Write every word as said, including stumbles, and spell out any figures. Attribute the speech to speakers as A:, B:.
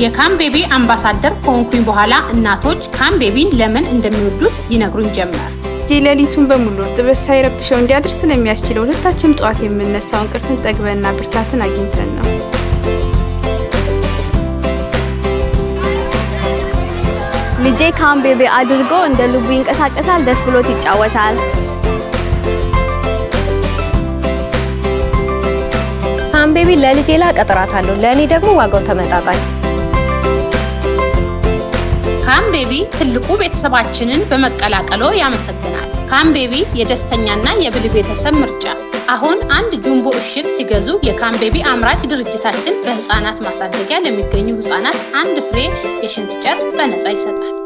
A: የካንቤቢ አምባሳደር ከሆንኩኝ በኋላ እናቶች ካንቤቢን ለምን እንደሚወዱት ይነግሩኝ ጀመር።
B: ሌሊቱን በሙሉ ጥበስ ሳይረብሸው እንዲያድር ስለሚያስችለው ሁለታችንም ጧት የምንነሳውን ቅርፍን ጠግበና ብርታትን አግኝተን ነው።
C: ልጄ ካንቤቢ አድርጎ እንደ ልቡ ይንቀሳቀሳል፣ ደስ ብሎት ይጫወታል። ካንቤቢ ለልጄ ላቀጥራታለሁ፣ ለኔ ደግሞ ዋጋው ተመጣጣኝ።
A: ካንቤቢ ትልቁ ቤተሰባችንን በመቀላቀሎ ያመሰግናል። ካንቤቢ የደስተኛና የብል ቤተሰብ ምርጫ። አሁን አንድ ጁምቦ እሽግ ሲገዙ የካንቤቢ አምራች ድርጅታችን በህፃናት ማሳደጊያ ለሚገኙ ህፃናት አንድ ፍሬ የሽንት ጨርቅ በነፃ ይሰጣል።